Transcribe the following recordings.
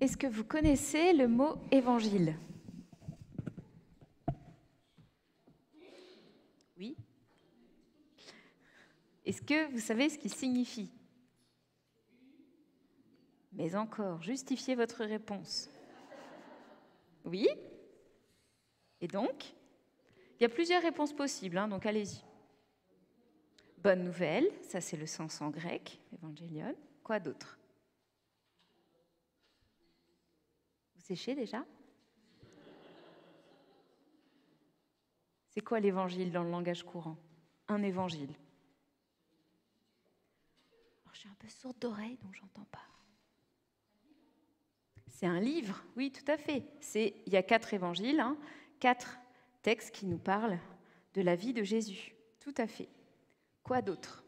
Est-ce que vous connaissez le mot évangile? Oui. Est-ce que vous savez ce qu'il signifie? Mais encore, justifiez votre réponse. Oui? Et donc? Il y a plusieurs réponses possibles, donc allez-y. Bonne nouvelle, ça c'est le sens en grec, évangélion. Quoi d'autre? Vous séchez déjà? C'est quoi l'évangile dans le langage courant? Un évangile. Alors, je suis un peu sourde d'oreille, donc j'entends pas. C'est un livre, oui, tout à fait. Il y a 4 évangiles, 4 textes qui nous parlent de la vie de Jésus. Tout à fait. Quoi d'autre?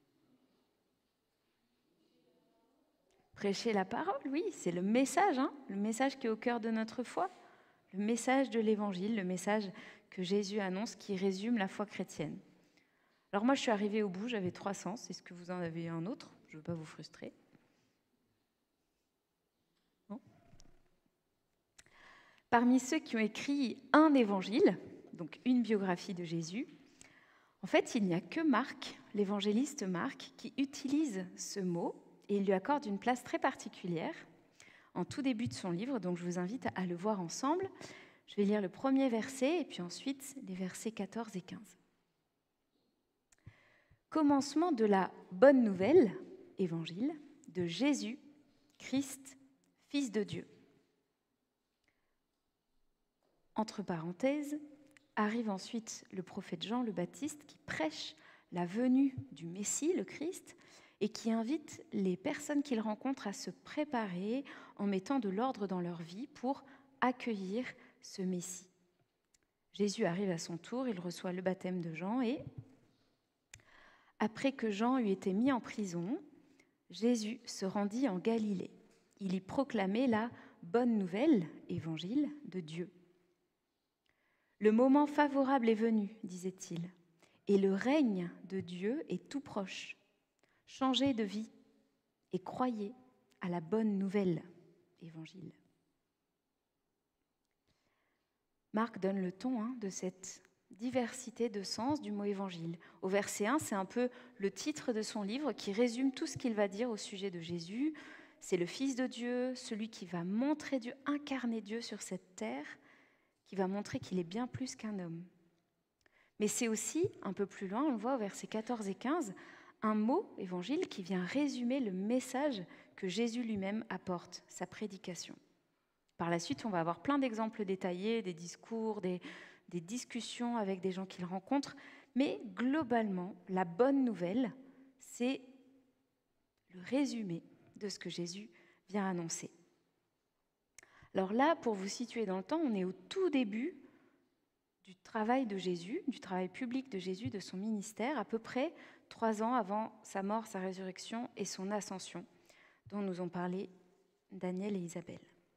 Prêcher la parole, oui, c'est le message qui est au cœur de notre foi, le message de l'évangile, le message que Jésus annonce qui résume la foi chrétienne. Alors moi, je suis arrivée au bout, j'avais 3 sens. Est-ce que vous en avez un autre? Je ne veux pas vous frustrer. Non? Parmi ceux qui ont écrit un évangile, donc une biographie de Jésus, en fait, il n'y a que Marc, l'évangéliste Marc, qui utilise ce mot et il lui accorde une place très particulière en tout début de son livre. Donc je vous invite à le voir ensemble. Je vais lire le premier verset et puis ensuite les versets 14 et 15. Commencement de la bonne nouvelle, évangile, de Jésus, Christ, Fils de Dieu. Entre parenthèses, arrive ensuite le prophète Jean le Baptiste qui prêche la venue du Messie, le Christ, et qui invite les personnes qu'il rencontre à se préparer en mettant de l'ordre dans leur vie pour accueillir ce Messie. Jésus arrive à son tour, il reçoit le baptême de Jean et, après que Jean eut été mis en prison, Jésus se rendit en Galilée. Il y proclamait la bonne nouvelle, évangile, de Dieu. Le moment favorable est venu, disait-il, et le règne de Dieu est tout proche. Changez de vie et croyez à la bonne nouvelle, évangile. Marc donne le ton de cette diversité de sens du mot évangile. Au verset 1, c'est un peu le titre de son livre qui résume tout ce qu'il va dire au sujet de Jésus. C'est le Fils de Dieu, celui qui va montrer Dieu, incarner Dieu sur cette terre, qui va montrer qu'il est bien plus qu'un homme. Mais c'est aussi, un peu plus loin, on le voit au verset 14 et 15, un mot, évangile, qui vient résumer le message que Jésus lui-même apporte, sa prédication. Par la suite, on va avoir plein d'exemples détaillés, des discours, des discussions avec des gens qu'il rencontre, mais globalement, la bonne nouvelle, c'est le résumé de ce que Jésus vient annoncer. Alors là, pour vous situer dans le temps, on est au tout début du travail de Jésus, du travail public de Jésus, de son ministère, à peu près 3 ans avant sa mort, sa résurrection et son ascension, dont nous ont parlé Daniel et Isabelle.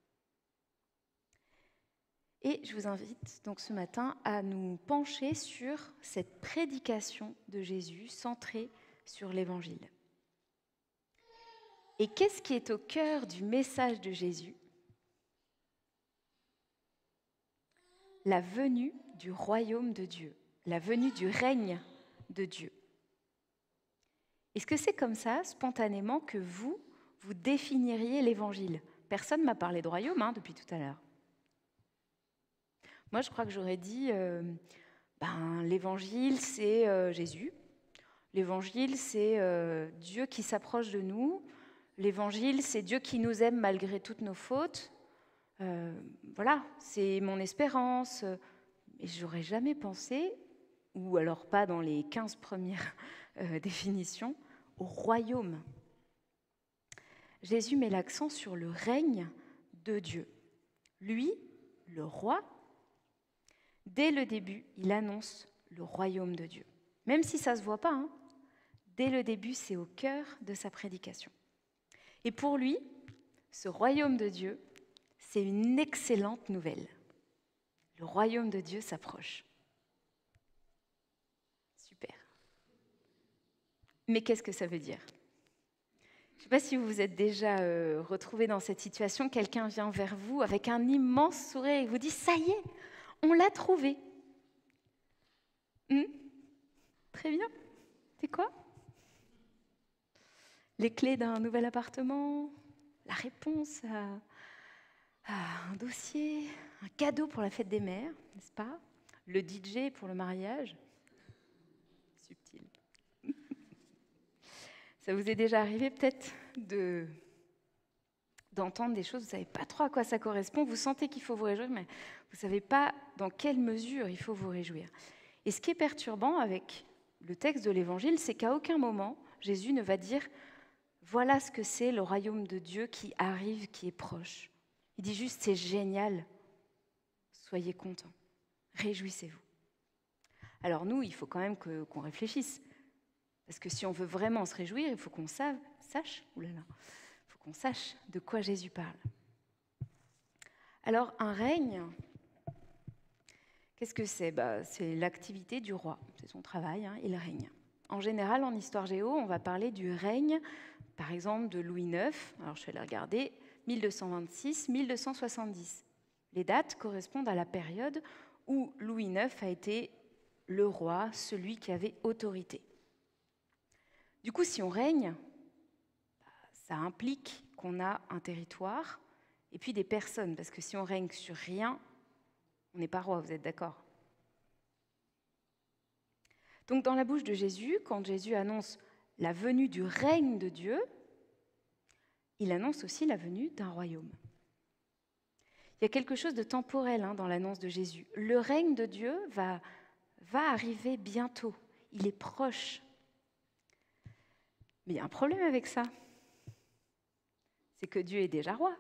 Et je vous invite donc ce matin à nous pencher sur cette prédication de Jésus centrée sur l'Évangile. Et qu'est-ce qui est au cœur du message de Jésus? La venue du royaume de Dieu, la venue du règne de Dieu. Est-ce que c'est comme ça, spontanément, que vous définiriez l'Évangile? Personne ne m'a parlé de royaume depuis tout à l'heure. Moi, je crois que j'aurais dit, l'Évangile, c'est Jésus. L'Évangile, c'est Dieu qui s'approche de nous. L'Évangile, c'est Dieu qui nous aime malgré toutes nos fautes. Voilà, c'est mon espérance. Et je n'aurais jamais pensé, ou alors pas dans les 15 premières définitions, au royaume. Jésus met l'accent sur le règne de Dieu. Lui, le roi, dès le début, il annonce le royaume de Dieu. Même si ça ne se voit pas, dès le début, c'est au cœur de sa prédication. Et pour lui, ce royaume de Dieu, c'est une excellente nouvelle. Le royaume de Dieu s'approche. Super. Mais qu'est-ce que ça veut dire? Je ne sais pas si vous vous êtes déjà retrouvé dans cette situation, quelqu'un vient vers vous avec un immense sourire et vous dit « ça y est, on l'a trouvé ». Très bien. C'est quoi? Les clés d'un nouvel appartement, la réponse à un dossier, un cadeau pour la fête des mères, n'est-ce pas? Le DJ pour le mariage. Subtil. Ça vous est déjà arrivé peut-être d'entendre des choses, vous ne savez pas trop à quoi ça correspond, vous sentez qu'il faut vous réjouir, mais vous ne savez pas dans quelle mesure il faut vous réjouir. Et ce qui est perturbant avec le texte de l'Évangile, c'est qu'à aucun moment, Jésus ne va dire « voilà ce que c'est le royaume de Dieu qui arrive, qui est proche ». Il dit juste « c'est génial, soyez contents, réjouissez-vous ». Alors nous, il faut quand même qu'on réfléchisse. Parce que si on veut vraiment se réjouir, il faut qu'on sache de quoi Jésus parle. Alors, un règne, qu'est-ce que c'est? C'est l'activité du roi, c'est son travail, il règne. En général, en histoire géo, on va parler du règne, par exemple, de Louis IX. Alors, je vais les regarder, 1226-1270. Les dates correspondent à la période où Louis IX a été le roi, celui qui avait autorité. Du coup, si on règne, ça implique qu'on a un territoire et puis des personnes, parce que si on règne sur rien, on n'est pas roi, vous êtes d'accord? Donc dans la bouche de Jésus, quand Jésus annonce la venue du règne de Dieu, il annonce aussi la venue d'un royaume. Il y a quelque chose de temporel dans l'annonce de Jésus. Le règne de Dieu va arriver bientôt, il est proche. Mais il y a un problème avec ça. C'est que Dieu est déjà roi.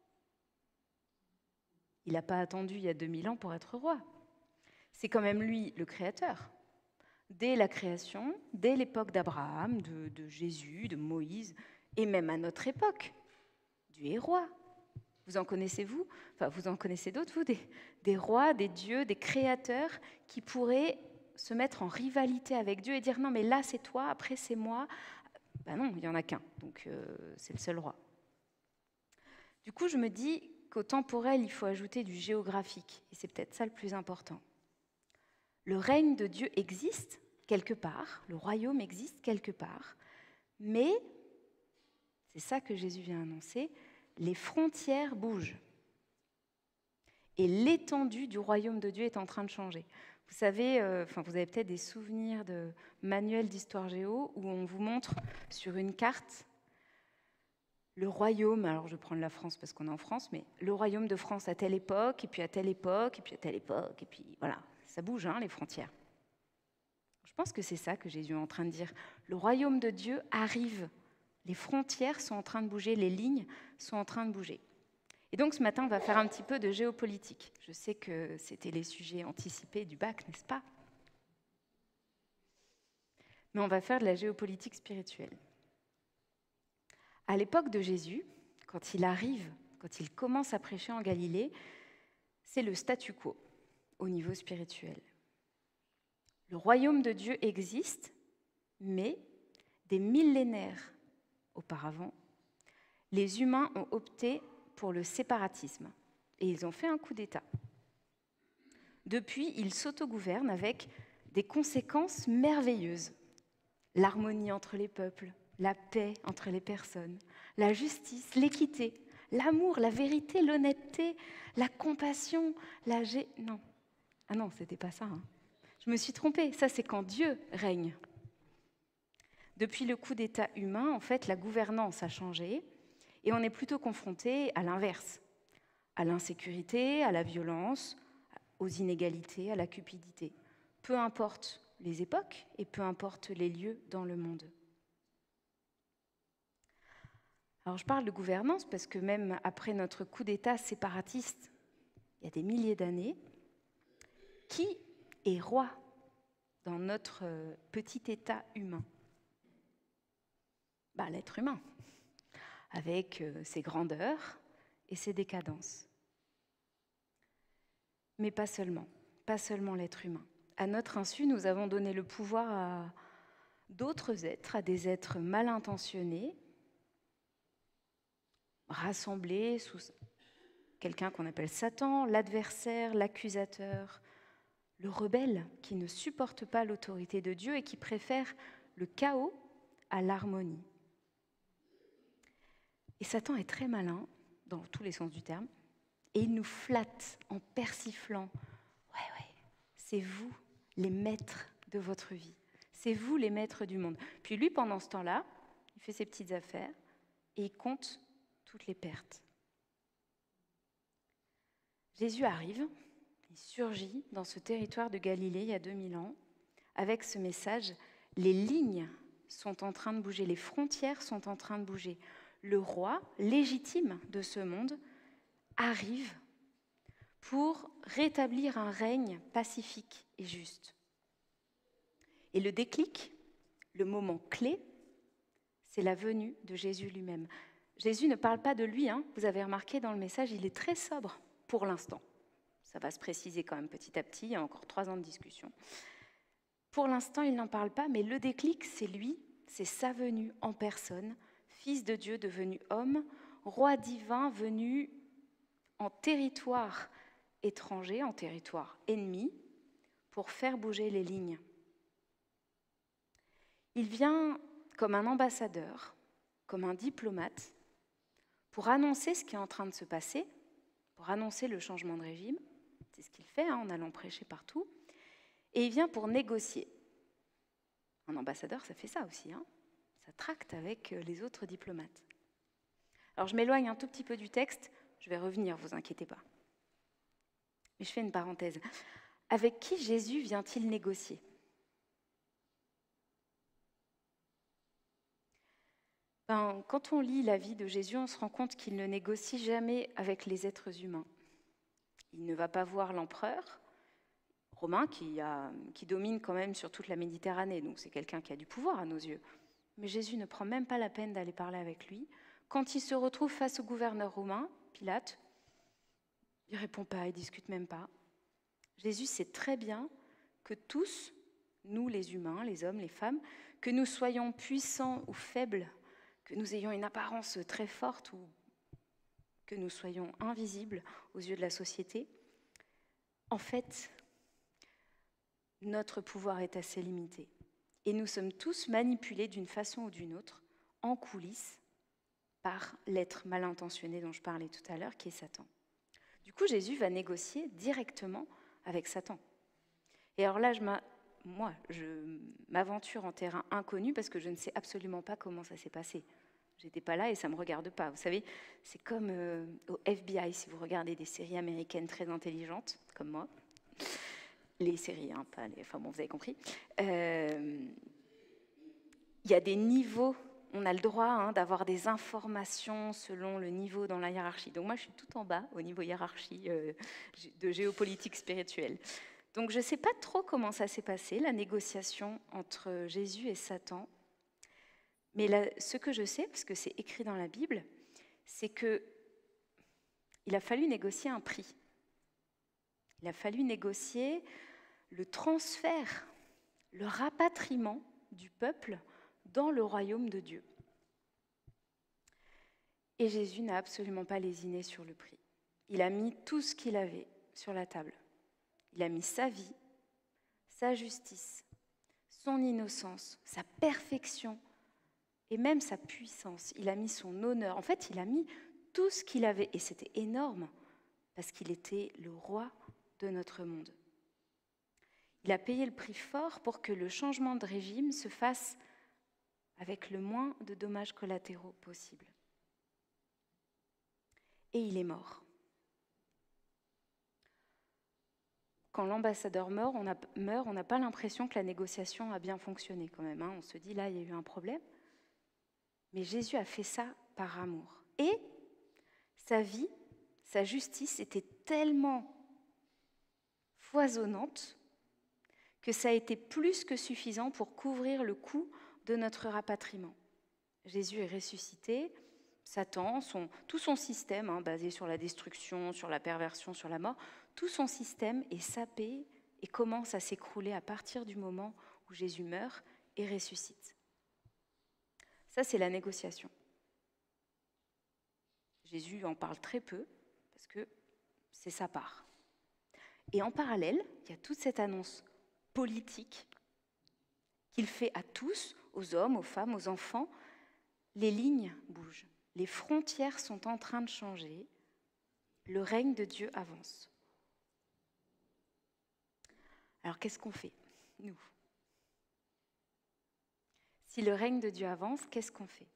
Il n'a pas attendu il y a 2000 ans pour être roi. C'est quand même lui le créateur. Dès la création, dès l'époque d'Abraham, de Jésus, de Moïse, et même à notre époque, Dieu est roi. Vous en connaissez-vous? Enfin, vous en connaissez d'autres, vous, des rois, des dieux, des créateurs qui pourraient se mettre en rivalité avec Dieu et dire « non, mais là, c'est toi, après, c'est moi ». Non, il n'y en a qu'un, donc c'est le seul roi. Du coup, je me dis qu'au temporel, il faut ajouter du géographique, et c'est peut-être ça le plus important. Le règne de Dieu existe quelque part, le royaume existe quelque part, mais, c'est ça que Jésus vient annoncer, les frontières bougent. Et l'étendue du royaume de Dieu est en train de changer. Vous savez, vous avez peut-être des souvenirs de manuels d'histoire géo où on vous montre sur une carte le royaume, alors je vais prendre la France parce qu'on est en France, mais le royaume de France à telle époque, et puis à telle époque, et puis à telle époque, et puis voilà, ça bouge, les frontières. Je pense que c'est ça que Jésus est en train de dire. Le royaume de Dieu arrive, les frontières sont en train de bouger, les lignes sont en train de bouger. Et donc ce matin, on va faire un petit peu de géopolitique. Je sais que c'était les sujets anticipés du bac, n'est-ce pas? Mais on va faire de la géopolitique spirituelle. À l'époque de Jésus, quand il arrive, quand il commence à prêcher en Galilée, c'est le statu quo au niveau spirituel. Le royaume de Dieu existe, mais des millénaires auparavant, les humains ont opté pour le séparatisme et ils ont fait un coup d'État. Depuis, ils s'autogouvernent avec des conséquences merveilleuses. L'harmonie entre les peuples, la paix entre les personnes, la justice, l'équité, l'amour, la vérité, l'honnêteté, la compassion, Non. Ah non, c'était pas ça. Je me suis trompée. Ça, c'est quand Dieu règne. Depuis le coup d'État humain, en fait, la gouvernance a changé et on est plutôt confronté à l'inverse, à l'insécurité, à la violence, aux inégalités, à la cupidité. Peu importe les époques et peu importe les lieux dans le monde. Alors je parle de gouvernance parce que même après notre coup d'État séparatiste, il y a des milliers d'années, qui est roi dans notre petit État humain? L'être humain, avec ses grandeurs et ses décadences. Mais pas seulement l'être humain. À notre insu, nous avons donné le pouvoir à d'autres êtres, à des êtres mal intentionnés, rassemblés sous quelqu'un qu'on appelle Satan, l'adversaire, l'accusateur, le rebelle qui ne supporte pas l'autorité de Dieu et qui préfère le chaos à l'harmonie. Et Satan est très malin, dans tous les sens du terme, et il nous flatte en persiflant. Ouais, c'est vous les maîtres de votre vie. C'est vous les maîtres du monde. Puis lui, pendant ce temps-là, il fait ses petites affaires et il compte toutes les pertes. Jésus arrive, il surgit dans ce territoire de Galilée il y a 2000 ans, avec ce message, les lignes sont en train de bouger, les frontières sont en train de bouger. Le roi légitime de ce monde arrive pour rétablir un règne pacifique et juste. Et le déclic, le moment clé, c'est la venue de Jésus lui-même. Jésus ne parle pas de lui, hein. Vous avez remarqué dans le message, il est très sobre pour l'instant. Ça va se préciser quand même petit à petit, il y a encore 3 ans de discussion. Pour l'instant, il n'en parle pas, mais le déclic, c'est lui, c'est sa venue en personne, Fils de Dieu devenu homme, roi divin venu en territoire étranger, en territoire ennemi, pour faire bouger les lignes. Il vient comme un ambassadeur, comme un diplomate, pour annoncer ce qui est en train de se passer, pour annoncer le changement de régime. C'est ce qu'il fait en allant prêcher partout. Et il vient pour négocier. Un ambassadeur, ça fait ça aussi, hein. Ça tracte avec les autres diplomates. Alors je m'éloigne un tout petit peu du texte, je vais revenir, vous inquiétez pas. Mais je fais une parenthèse. Avec qui Jésus vient-il négocier ? Quand on lit la vie de Jésus, on se rend compte qu'il ne négocie jamais avec les êtres humains. Il ne va pas voir l'empereur romain qui domine quand même sur toute la Méditerranée, donc c'est quelqu'un qui a du pouvoir à nos yeux. Mais Jésus ne prend même pas la peine d'aller parler avec lui. Quand il se retrouve face au gouverneur romain, Pilate, il ne répond pas, il ne discute même pas. Jésus sait très bien que tous, nous les humains, les hommes, les femmes, que nous soyons puissants ou faibles, que nous ayons une apparence très forte ou que nous soyons invisibles aux yeux de la société, en fait, notre pouvoir est assez limité. Et nous sommes tous manipulés d'une façon ou d'une autre, en coulisses, par l'être mal intentionné dont je parlais tout à l'heure, qui est Satan. Du coup, Jésus va négocier directement avec Satan. Et alors là, je m'aventure en terrain inconnu parce que je ne sais absolument pas comment ça s'est passé. J'étais pas là et ça ne me regarde pas. Vous savez, c'est comme au FBI, si vous regardez des séries américaines très intelligentes, comme moi. Les séries, hein, pas les... Enfin bon, vous avez compris. Il y a des niveaux, on a le droit d'avoir des informations selon le niveau dans la hiérarchie. Donc moi, je suis tout en bas au niveau hiérarchie de géopolitique spirituelle. Donc je ne sais pas trop comment ça s'est passé, la négociation entre Jésus et Satan. Mais là, ce que je sais, parce que c'est écrit dans la Bible, c'est qu'il a fallu négocier un prix. Il a fallu négocier le transfert, le rapatriement du peuple dans le royaume de Dieu. Et Jésus n'a absolument pas lésiné sur le prix. Il a mis tout ce qu'il avait sur la table. Il a mis sa vie, sa justice, son innocence, sa perfection, et même sa puissance, il a mis son honneur. En fait, il a mis tout ce qu'il avait. Et c'était énorme, parce qu'il était le roi de notre monde. Il a payé le prix fort pour que le changement de régime se fasse avec le moins de dommages collatéraux possible. Et il est mort. Quand l'ambassadeur meurt, on n'a pas l'impression que la négociation a bien fonctionné quand même. On se dit, là, il y a eu un problème. Mais Jésus a fait ça par amour. Et sa vie, sa justice était tellement foisonnante que ça a été plus que suffisant pour couvrir le coût de notre rapatriement. Jésus est ressuscité, Satan, tout son système, basé sur la destruction, sur la perversion, sur la mort, tout son système est sapé et commence à s'écrouler à partir du moment où Jésus meurt et ressuscite. Ça, c'est la négociation. Jésus en parle très peu, parce que c'est sa part. Et en parallèle, il y a toute cette annonce politique qu'il fait à tous, aux hommes, aux femmes, aux enfants. Les lignes bougent, les frontières sont en train de changer, le règne de Dieu avance. Alors qu'est-ce qu'on fait, nous? Si le règne de Dieu avance, qu'est-ce qu'on fait?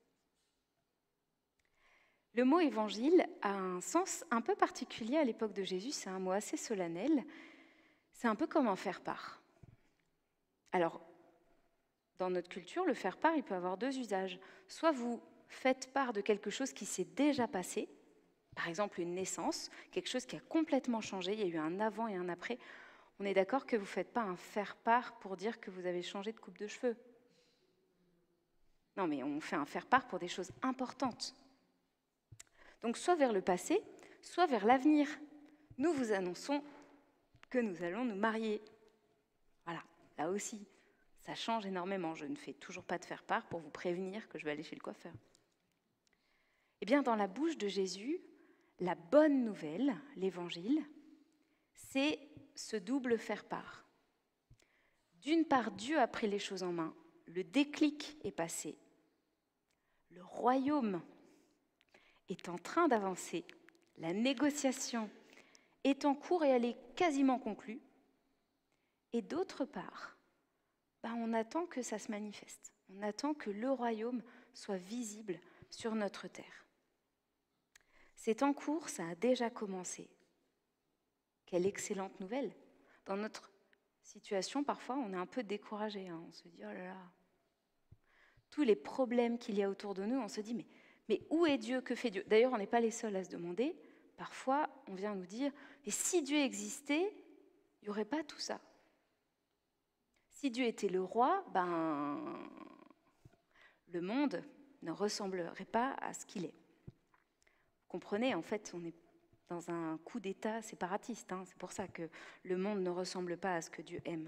Le mot évangile a un sens un peu particulier à l'époque de Jésus, c'est un mot assez solennel, c'est un peu comme en faire part. Alors, dans notre culture, le faire part, il peut avoir deux usages. Soit vous faites part de quelque chose qui s'est déjà passé, par exemple une naissance, quelque chose qui a complètement changé, il y a eu un avant et un après. On est d'accord que vous ne faites pas un faire part pour dire que vous avez changé de coupe de cheveux. Non, mais on fait un faire part pour des choses importantes. Donc soit vers le passé, soit vers l'avenir. Nous vous annonçons que nous allons nous marier. Voilà, là aussi, ça change énormément. Je ne fais toujours pas de faire part pour vous prévenir que je vais aller chez le coiffeur. Eh bien, dans la bouche de Jésus, la bonne nouvelle, l'évangile, c'est ce double faire part. D'une part, Dieu a pris les choses en main, le déclic est passé, le royaume est en train d'avancer, la négociation est en cours et elle est quasiment conclue. Et d'autre part, on attend que ça se manifeste, on attend que le royaume soit visible sur notre terre. C'est en cours, ça a déjà commencé. Quelle excellente nouvelle! Dans notre situation, parfois, on est un peu découragé. On se dit, oh là là, tous les problèmes qu'il y a autour de nous, on se dit, mais où est Dieu? Que fait Dieu? D'ailleurs, on n'est pas les seuls à se demander. Parfois, on vient nous dire, mais si Dieu existait, il n'y aurait pas tout ça. Si Dieu était le roi, le monde ne ressemblerait pas à ce qu'il est. Vous comprenez, en fait, on est dans un coup d'État séparatiste. C'est pour ça que le monde ne ressemble pas à ce que Dieu aime.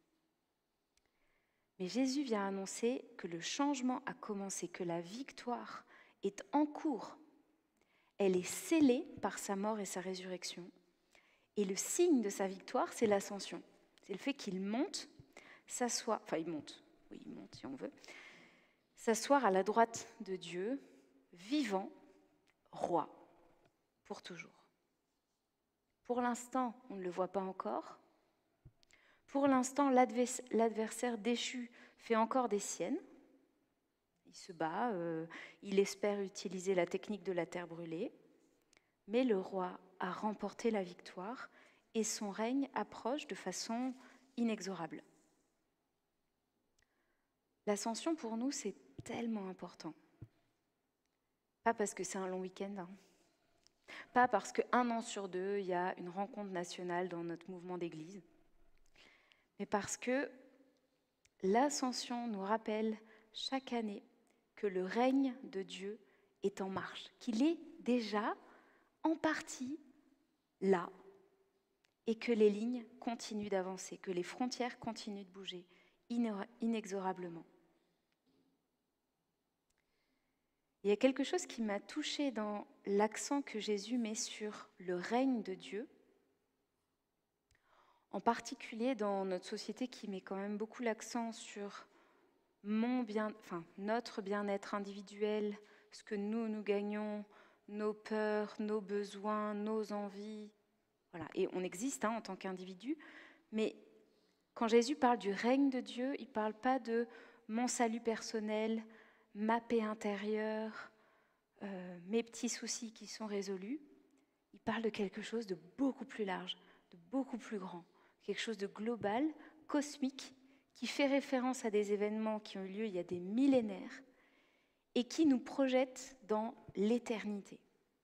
Mais Jésus vient annoncer que le changement a commencé, que la victoire est en cours. Elle est scellée par sa mort et sa résurrection. Et le signe de sa victoire, c'est l'ascension. C'est le fait qu'il monte, s'assoit, enfin il monte si on veut, s'asseoir à la droite de Dieu, vivant, roi, pour toujours. Pour l'instant, on ne le voit pas encore. Pour l'instant, l'adversaire déchu fait encore des siennes. Il se bat, il espère utiliser la technique de la terre brûlée. Mais le roi a remporté la victoire et son règne approche de façon inexorable. L'ascension, pour nous, c'est tellement important. Pas parce que c'est un long week-end, pas parce qu'un an sur deux, il y a une rencontre nationale dans notre mouvement d'église, mais parce que l'ascension nous rappelle chaque année que le règne de Dieu est en marche, qu'il est déjà en partie là, et que les lignes continuent d'avancer, que les frontières continuent de bouger inexorablement. Il y a quelque chose qui m'a touchée dans l'accent que Jésus met sur le règne de Dieu, en particulier dans notre société qui met quand même beaucoup l'accent sur notre bien-être individuel, ce que nous gagnons, nos peurs, nos besoins, nos envies. Voilà. Et on existe en tant qu'individu, mais quand Jésus parle du règne de Dieu, il ne parle pas de mon salut personnel, ma paix intérieure, mes petits soucis qui sont résolus. Il parle de quelque chose de beaucoup plus large, de beaucoup plus grand, quelque chose de global, cosmique, qui fait référence à des événements qui ont eu lieu il y a des millénaires et qui nous projette dans l'éternité.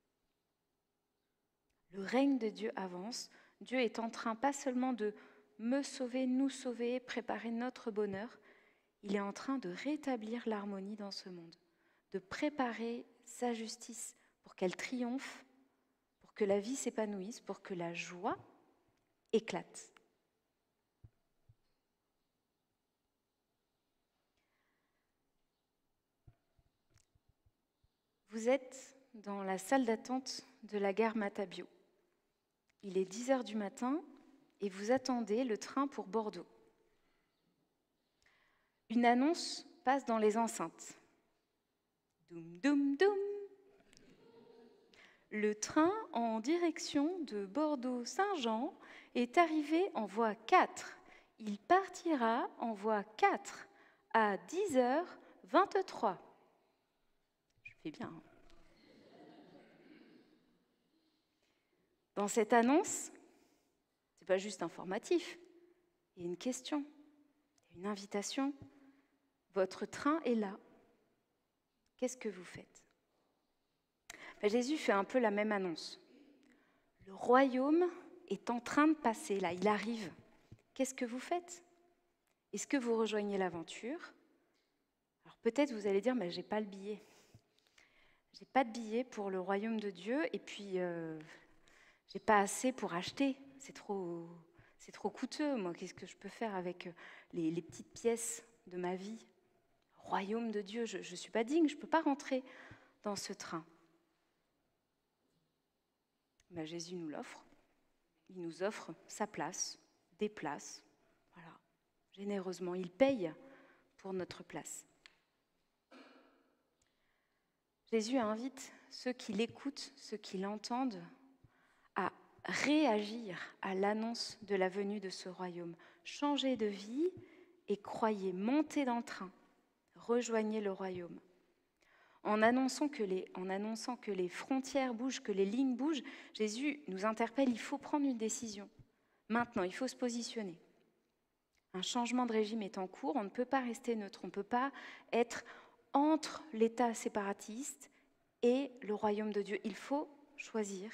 Le règne de Dieu avance. Dieu est en train pas seulement de me sauver, nous sauver, préparer notre bonheur. Il est en train de rétablir l'harmonie dans ce monde, de préparer sa justice pour qu'elle triomphe, pour que la vie s'épanouisse, pour que la joie éclate. Vous êtes dans la salle d'attente de la gare Matabio. Il est 10 heures du matin et vous attendez le train pour Bordeaux. Une annonce passe dans les enceintes. Doum, doum, doum. Le train en direction de Bordeaux-Saint-Jean est arrivé en voie 4. Il partira en voie 4 à 10h23. Je fais bien. Dans cette annonce, ce n'est pas juste informatif. Il y a une question, une invitation. Votre train est là. Qu'est-ce que vous faites ? Jésus fait un peu la même annonce. Le royaume est en train de passer, là, il arrive. Qu'est-ce que vous faites ? Est-ce que vous rejoignez l'aventure ? Alors peut-être vous allez dire, mais j'ai pas le billet. J'ai pas de billet pour le royaume de Dieu, et puis j'ai pas assez pour acheter. C'est trop coûteux. Moi, qu'est-ce que je peux faire avec les petites pièces de ma vie ? Royaume de Dieu, je ne suis pas digne, je ne peux pas rentrer dans ce train. Jésus nous l'offre. Il nous offre sa place, des places. Voilà. Généreusement, il paye pour notre place. Jésus invite ceux qui l'écoutent, ceux qui l'entendent, à réagir à l'annonce de la venue de ce royaume. Changez de vie et croyez, montez dans le train, rejoignez le royaume. En annonçant que les frontières bougent, que les lignes bougent, Jésus nous interpelle, il faut prendre une décision. Maintenant, il faut se positionner. Un changement de régime est en cours, on ne peut pas rester neutre, on ne peut pas être entre l'État séparatiste et le royaume de Dieu. Il faut choisir.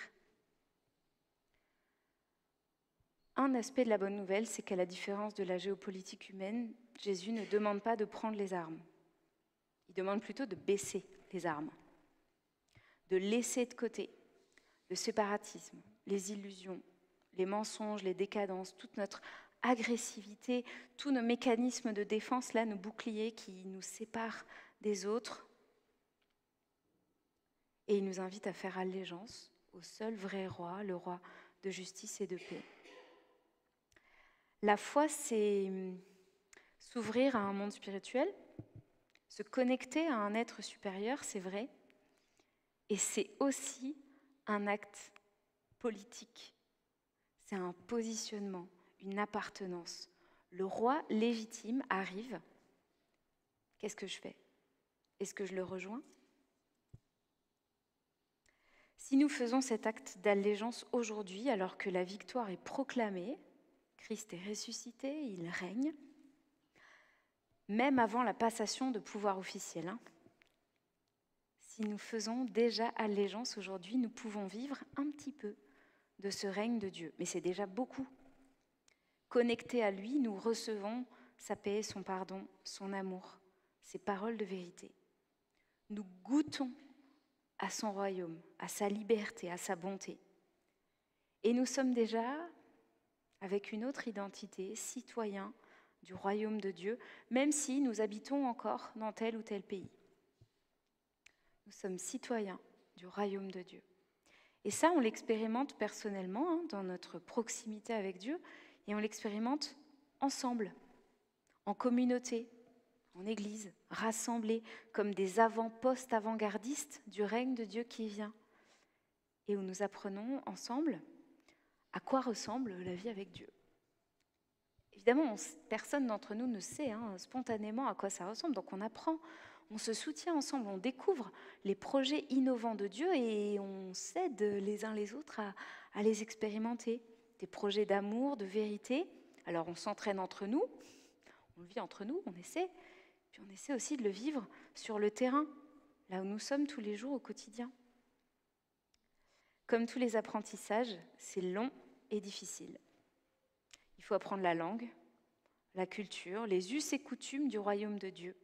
Un aspect de la bonne nouvelle, c'est qu'à la différence de la géopolitique humaine, Jésus ne demande pas de prendre les armes. Il demande plutôt de baisser les armes, de laisser de côté le séparatisme, les illusions, les mensonges, les décadences, toute notre agressivité, tous nos mécanismes de défense, là, nos boucliers qui nous séparent des autres. Et il nous invite à faire allégeance au seul vrai roi, le roi de justice et de paix. La foi, c'est s'ouvrir à un monde spirituel, se connecter à un être supérieur, c'est vrai, et c'est aussi un acte politique. C'est un positionnement, une appartenance. Le roi légitime arrive. Qu'est-ce que je fais ? Est-ce que je le rejoins ? Si nous faisons cet acte d'allégeance aujourd'hui, alors que la victoire est proclamée, Christ est ressuscité, il règne, même avant la passation de pouvoir officiel. Si nous faisons déjà allégeance aujourd'hui, nous pouvons vivre un petit peu de ce règne de Dieu. Mais c'est déjà beaucoup. Connectés à lui, nous recevons sa paix, son pardon, son amour, ses paroles de vérité. Nous goûtons à son royaume, à sa liberté, à sa bonté. Et nous sommes déjà, avec une autre identité, citoyens du royaume de Dieu, même si nous habitons encore dans tel ou tel pays. Nous sommes citoyens du royaume de Dieu. Et ça, on l'expérimente personnellement, dans notre proximité avec Dieu, et on l'expérimente ensemble, en communauté, en église, rassemblés comme des post-avant-gardistes du règne de Dieu qui vient, et où nous apprenons ensemble à quoi ressemble la vie avec Dieu. Évidemment, personne d'entre nous ne sait spontanément à quoi ça ressemble, donc on apprend, on se soutient ensemble, on découvre les projets innovants de Dieu et on s'aide les uns les autres à les expérimenter. Des projets d'amour, de vérité. Alors on s'entraîne entre nous, on le vit entre nous, on essaie, puis on essaie aussi de le vivre sur le terrain, là où nous sommes tous les jours au quotidien. Comme tous les apprentissages, c'est long et difficile. Il faut apprendre la langue, la culture, les us et coutumes du royaume de Dieu.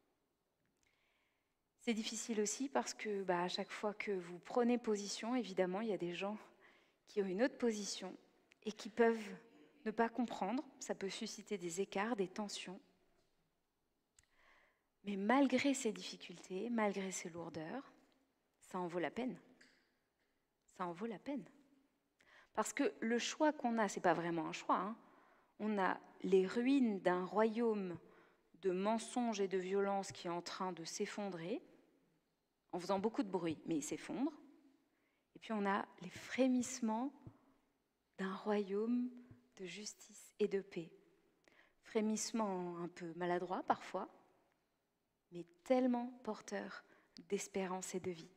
C'est difficile aussi parce que à chaque fois que vous prenez position, évidemment, il y a des gens qui ont une autre position et qui peuvent ne pas comprendre. Ça peut susciter des écarts, des tensions. Mais malgré ces difficultés, malgré ces lourdeurs, ça en vaut la peine. Ça en vaut la peine. Parce que le choix qu'on a, ce n'est pas vraiment un choix, hein. On a les ruines d'un royaume de mensonges et de violence qui est en train de s'effondrer, en faisant beaucoup de bruit, mais il s'effondre. Et puis on a les frémissements d'un royaume de justice et de paix. Frémissements un peu maladroits parfois, mais tellement porteurs d'espérance et de vie.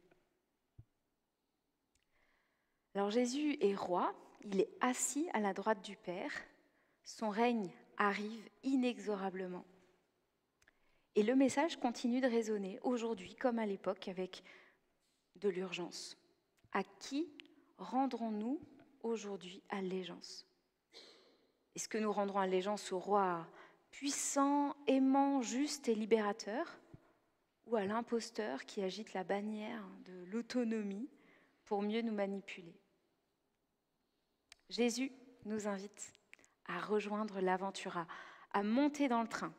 Alors Jésus est roi, il est assis à la droite du Père, son règne arrive inexorablement. Et le message continue de résonner aujourd'hui comme à l'époque avec de l'urgence. À qui rendrons-nous aujourd'hui allégeance? Est-ce que nous rendrons allégeance au roi puissant, aimant, juste et libérateur, ou à l'imposteur qui agite la bannière de l'autonomie pour mieux nous manipuler? Jésus nous invite à rejoindre l'aventura, à monter dans le train.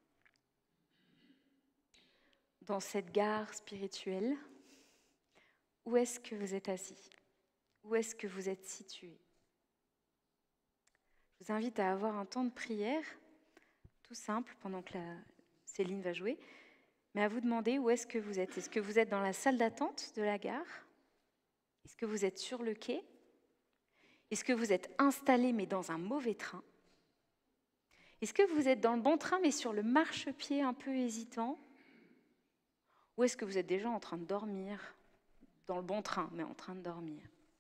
Dans cette gare spirituelle, où est-ce que vous êtes assis? Où est-ce que vous êtes situé? Je vous invite à avoir un temps de prière, tout simple, pendant que Céline va jouer, mais à vous demander où est-ce que vous êtes. Est-ce que vous êtes dans la salle d'attente de la gare? Est-ce que vous êtes sur le quai? Est-ce que vous êtes installé mais dans un mauvais train? Est-ce que vous êtes dans le bon train mais sur le marchepied un peu hésitant? Ou est-ce que vous êtes déjà en train de dormir, dans le bon train mais en train de dormir?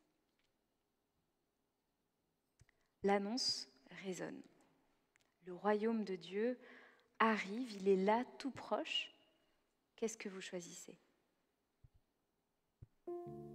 L'annonce résonne. Le royaume de Dieu arrive, il est là, tout proche. Qu'est-ce que vous choisissez?